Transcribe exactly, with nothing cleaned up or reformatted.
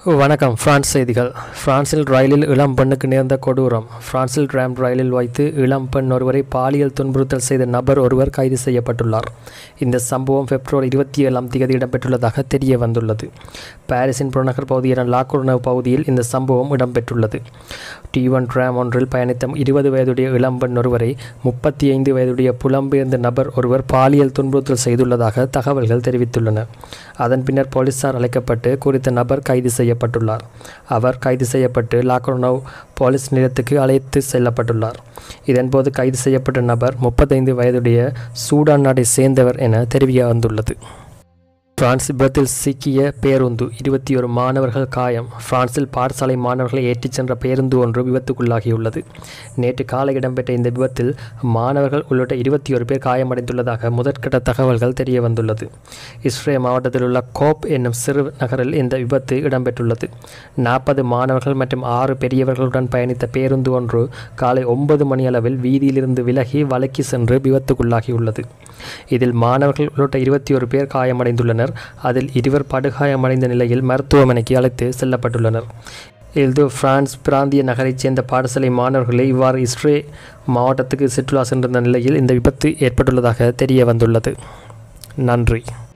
வணக்கம். பிரான்ஸ் செய்திகள். பிரான்சில் ரயிலில் இளம் பெண்ணுக்கு நேர்ந்த கொடூரம். பிரான்சில் டிராம் ரயிலில் வைத்து இளம் பெண் ஒருவரை பாலியல் துன்புறுத்தல் செய்த நபர் ஒருவர் கைது செய்யப்பட்டுள்ளார். இந்த சம்பவம் பிப்ரவரி இருபத்தி ஏழாம் தேதி இடம்பெற்றுள்ளதாக தெரிய வந்துள்ளது. பாரிஸின் புறநகர் பகுதியான லாகுர்னவ் பகுதியில் இந்த சம்பவம் இடம்பெற்றுள்ளது. டி ஒன் டிராம் ஒன்றில் பயணித்த இருபது வயதுடைய இளம் பெண் ஒருவரை முப்பத்தி ஐந்து வயதுடைய புலம்பெயர்ந்த நபர் ஒருவர் பாலியல் துன்புறுத்தல் செய்துள்ளதாக தகவல்கள் தெரிவித்துள்ளன. அதன் பின்னர் போலீசார் அழைக்கப்பட்டு குறித்த நபர் கைது செய்யப்பட்டுள்ளார். அவர் கைது செய்யப்பட்டு லாகுர்னவ் போலீஸ் நிலையத்துக்கு அழைத்து செல்லப்பட்டுள்ளார். இதன்போது கைது செய்யப்பட்ட நபர் முப்பத்தைந்து வயதுடைய சூடான் நாட்டை சேர்ந்தவர் என தெரிய வந்துள்ளது. பிரான்ஸ் விபத்தில் சிக்கிய பேருந்து, இருபத்தி ஒரு மாணவர்கள் காயம். பிரான்சில் பாடசாலை மாணவர்களை ஏற்றிச் சென்ற பேருந்து ஒன்று விபத்துக்குள்ளாகியுள்ளது. நேற்று காலை இடம்பெற்ற இந்த விபத்தில் மாணவர்கள் உள்ளிட்ட இருபத்தி ஒரு பேர் காயமடைந்துள்ளதாக முதற்கட்ட தகவல்கள் தெரிய வந்துள்ளது. இஸ்ரே மாவட்டத்தில் உள்ள கோப் என்னும் சிறு நகரில் இந்த விபத்து இடம்பெற்றுள்ளது. நாற்பது மாணவர்கள் மற்றும் ஆறு பெரியவர்களுடன் பயணித்த பேருந்து ஒன்று காலை ஒன்பது மணி அளவில் வீதியிலிருந்து விலகி வழுக்கி சென்று விபத்துக்குள்ளாகியுள்ளது. இதில் மாணவர்கள் உள்ளிட்ட இருபத்தி ஒரு பேர் காயமடைந்துள்ளனர். அதில் இருவர் படுகாயமடைந்த நிலையில் மருத்துவமனைக்கு அழைத்து செல்லப்பட்டுள்ளனர். இல்து பிரான்ஸ் பிராந்திய நகரைச் சேர்ந்த பாடசாலை மாணவர்களை இவ்வாறு இஸ்ரே மாவட்டத்துக்கு சுற்றுலா சென்றிருந்த நிலையில் இந்த விபத்து ஏற்பட்டுள்ளதாக தெரிய வந்துள்ளது. நன்றி.